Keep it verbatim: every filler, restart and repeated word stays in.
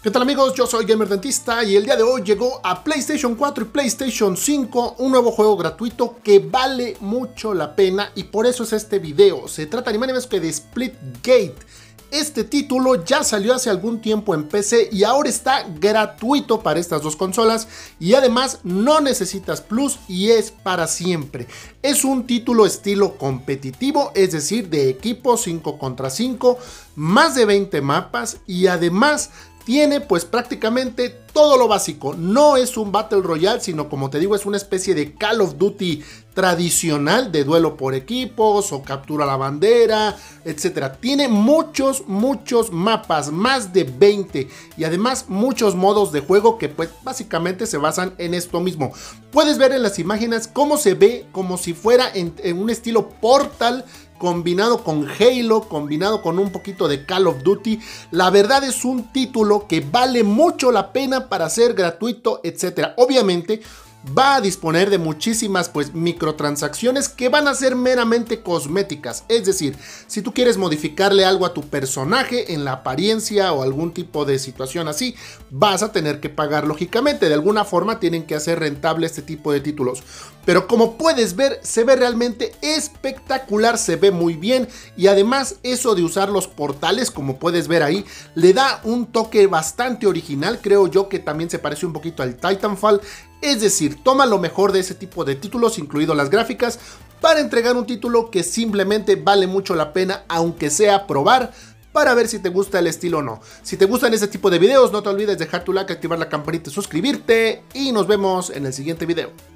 ¿Qué tal amigos? Yo soy Gamer Dentista y el día de hoy llegó a PlayStation cuatro y PlayStation cinco un nuevo juego gratuito que vale mucho la pena y por eso es este video. Se trata ni más ni menos que de Splitgate. Este título ya salió hace algún tiempo en P C y ahora está gratuito para estas dos consolas y además no necesitas plus y es para siempre. Es un título estilo competitivo, es decir, de equipo cinco contra cinco, más de veinte mapas y además tiene pues prácticamente todo lo básico. No es un Battle Royale, sino como te digo, es una especie de Call of Duty tradicional de duelo por equipos o captura la bandera, etcétera. Tiene muchos, muchos mapas, más de veinte y además muchos modos de juego que pues básicamente se basan en esto mismo. Puedes ver en las imágenes cómo se ve como si fuera en, en un estilo Portal, combinado con Halo, combinado con un poquito de Call of Duty. La verdad es un título que vale mucho la pena para ser gratuito, etcétera. Obviamente va a disponer de muchísimas pues microtransacciones que van a ser meramente cosméticas, es decir, si tú quieres modificarle algo a tu personaje en la apariencia o algún tipo de situación así, vas a tener que pagar lógicamente. De alguna forma tienen que hacer rentable este tipo de títulos, pero como puedes ver se ve realmente espectacular, se ve muy bien y además eso de usar los portales, como puedes ver ahí, le da un toque bastante original. Creo yo que también se parece un poquito al Titanfall. Es decir, toma lo mejor de ese tipo de títulos, incluido las gráficas, para entregar un título que simplemente vale mucho la pena, aunque sea probar, para ver si te gusta el estilo o no. Si te gustan este tipo de videos, no te olvides dejar tu like, activar la campanita y suscribirte, y nos vemos en el siguiente video.